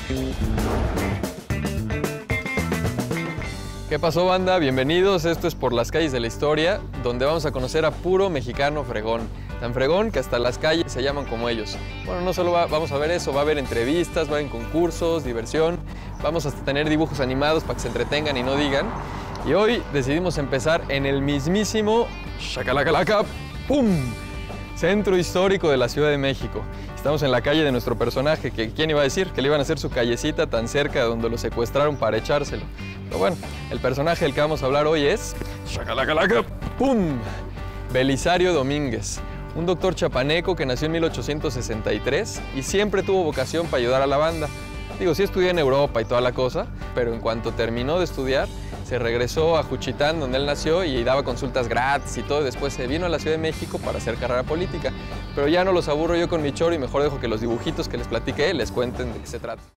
¿Qué pasó, banda? Bienvenidos, esto es Por las Calles de la Historia, donde vamos a conocer a puro mexicano fregón. Tan fregón que hasta las calles se llaman como ellos. Bueno, no solo vamos a ver eso, va a haber entrevistas, va a haber concursos, diversión, vamos hasta tener dibujos animados para que se entretengan y no digan. Y hoy decidimos empezar en el mismísimo Xacalacalaca, ¡pum!, centro histórico de la Ciudad de México. Estamos en la calle de nuestro personaje, que ¿quién iba a decir que le iban a hacer su callecita tan cerca de donde lo secuestraron para echárselo? Pero bueno, el personaje del que vamos a hablar hoy es Xacalacalaca, ¡pum!, Belisario Domínguez, un doctor chapaneco que nació en 1863 y siempre tuvo vocación para ayudar a la banda. Digo, sí estudió en Europa y toda la cosa, pero en cuanto terminó de estudiar, se regresó a Juchitán, donde él nació, y daba consultas gratis y todo. Después se vino a la Ciudad de México para hacer carrera política. Pero ya no los aburro yo con mi choro y mejor dejo que los dibujitos que les platiqué les cuenten de qué se trata.